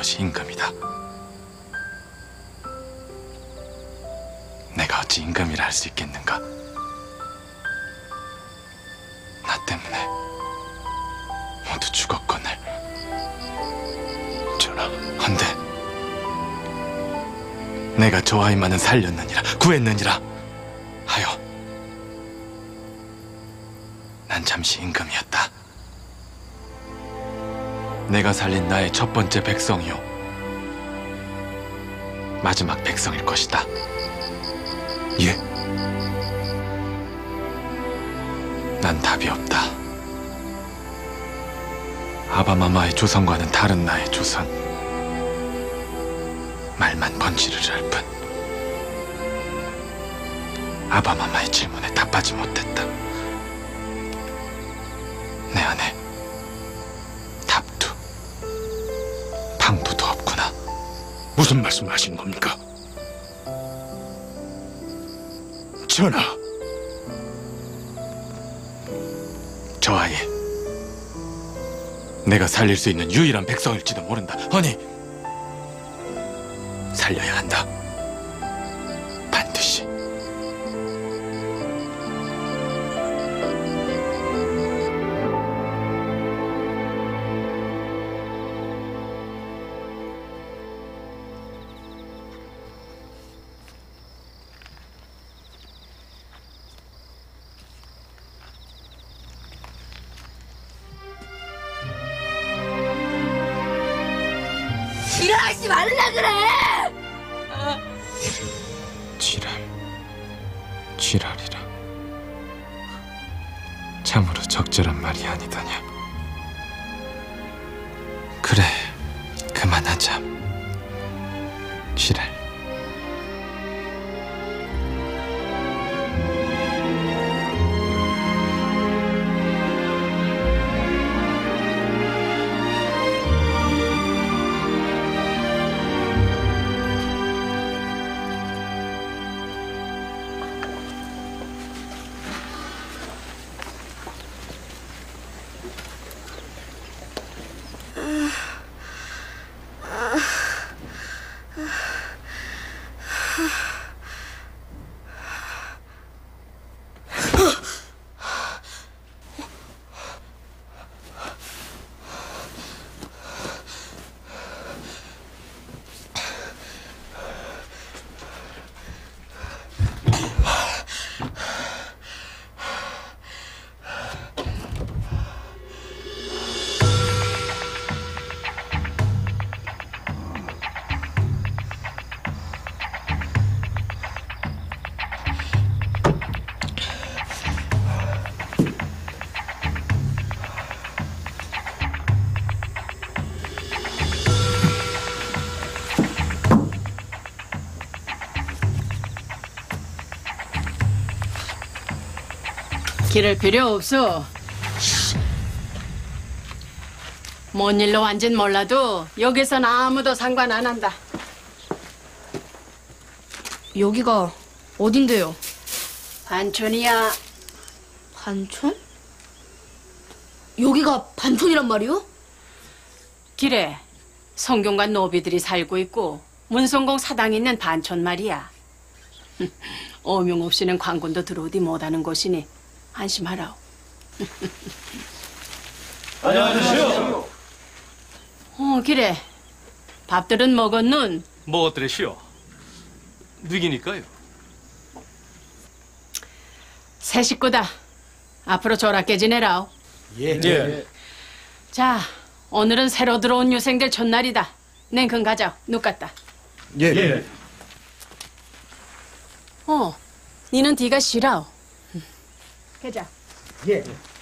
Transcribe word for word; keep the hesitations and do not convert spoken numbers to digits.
것이 임금이다. 내가 어찌 임금이라 할 수 있겠는가? 나 때문에 모두 죽었거늘. 전하, 헌데 내가 저 아이만은 살렸느니라, 구했느니라 하여 난 잠시 임금이었다. 내가 살린 나의 첫 번째 백성이요 마지막 백성일 것이다. 예. 난 답이 없다. 아바마마의 조선과는 다른 나의 조선. 말만 번지르르 할 뿐. 아바마마의 질문에 답하지 못했다. 내 안에 답도 방도도 없구나. 무슨 말씀을 하시는 겁니까? 전하, 저 아이 내가 살릴 수 있는 유일한 백성일지도 모른다. 허니 살려야 한다. 반드시. 일어나지 말라 그래! 지랄, 지랄이라. 참으로 적절한 말이 아니더냐. 그래, 그만하자. 지랄. 기를 필요 없어. 뭔 일로 완진 몰라도 여기선 아무도 상관 안 한다. 여기가 어딘데요? 반촌이야. 반촌? 여기가 반촌이란 말이요? 길에 성균관 노비들이 살고 있고 문성공 사당 있는 반촌 말이야. 어명 없이는 관군도 들어오디 못하는 곳이니 안심하라오. 안녕하세요. 어, 그래. 밥들은 먹었nun? 먹었더래시오. 누기니까요? 새 식구다. 앞으로 조랍게 지내라오. 예. 예. 자, 오늘은 새로 들어온 유생들 첫날이다. 냉큼 가자. 눕 갔다. 예. 예. 어, 니는 뒤가 싫어. 가자. 예.